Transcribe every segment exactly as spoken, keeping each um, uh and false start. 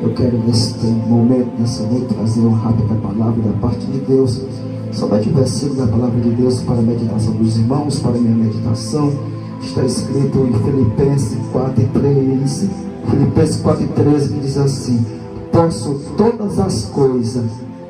Eu quero neste momento, nessa noite, trazer uma rápida palavra da parte de Deus. Somente o versículo da palavra de Deus para a meditação dos irmãos, para a minha meditação. Está escrito em Filipenses quatro e treze. Filipenses quatro e treze, que diz assim: posso todas as coisas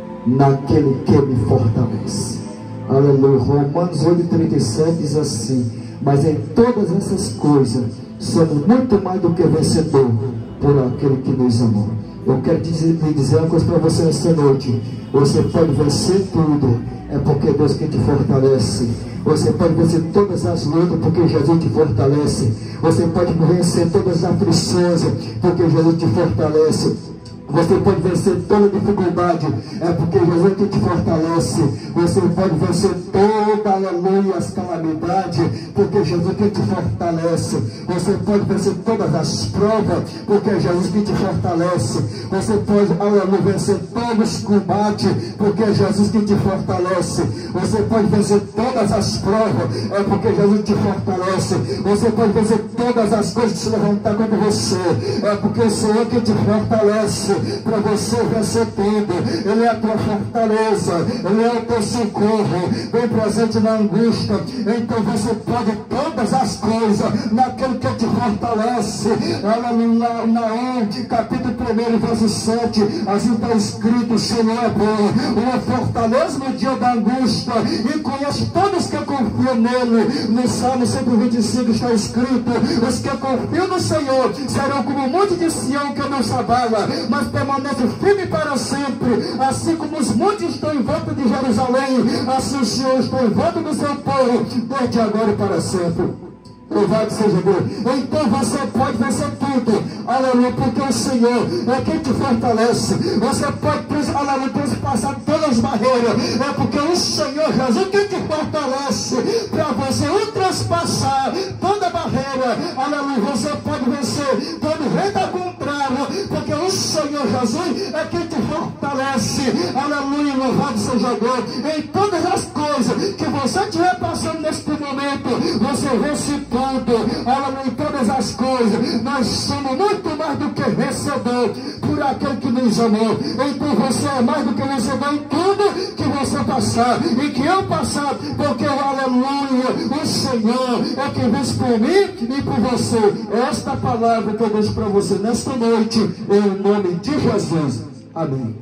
naquele que me fortalece. Aleluia. Romanos oito, trinta e sete diz assim: mas em todas essas coisas somos muito mais do que vencedor por aquele que nos amou. Eu quero dizer, dizer uma coisa para você nesta noite: você pode vencer tudo, é porque Deus que te fortalece. Você pode vencer todas as lutas, porque Jesus te fortalece. Você pode vencer todas as aflições, porque Jesus te fortalece. Você pode vencer toda dificuldade, é porque Jesus que te fortalece. Você pode vencer toda, aleluia, as calamidades, porque Jesus que te fortalece. Você pode vencer todas as provas, porque é Jesus que te fortalece. Você pode, aleluia, vencer todos os combates, porque é Jesus que te fortalece. Você pode vencer todas as provas, é porque Jesus te fortalece. Você pode vencer todas as coisas que se levantar contra você, é porque o Senhor que te fortalece. Para você vencer tudo, Ele é a tua fortaleza, Ele é o teu socorro, bem presente na angústia. Então você pode todas as coisas naquele que te fortalece. Aleluia. Naum, capítulo um, verso sete, assim está escrito: o Senhor é bom, uma fortaleza no dia da angústia, e conhece todos que confiam nele. No Salmo cento e vinte e cinco está escrito: os que confiam no Senhor serão como o monte de Sião que não se abala, mas permanece firme para sempre. Assim como os montes estão em volta de Jerusalém, assim o Senhor está em volta do seu povo, desde agora e para sempre. Louvado seja Deus. Então você pode vencer tudo, aleluia, porque o Senhor é quem te fortalece. Você pode, aleluia, transpassar todas as barreiras, é porque o Senhor Jesus quem te fortalece para você ultrapassar toda barreira, aleluia. Você pode vencer todo vento contrário, porque o Senhor Jesus é quem te fortalece, aleluia. Louvado seja Deus. Em todas as coisas que você estiver passando neste momento, você vence tudo. Aleluia, em todas as coisas nós somos muito mais do que vencedor por aquele que nos amou. Então você é mais do que vencedor em tudo que você passar e que eu passar, porque aleluia, o Senhor é quem vence por mim e por você. Esta palavra que eu deixo para você nesta noite, em nome de Jesus. Amém.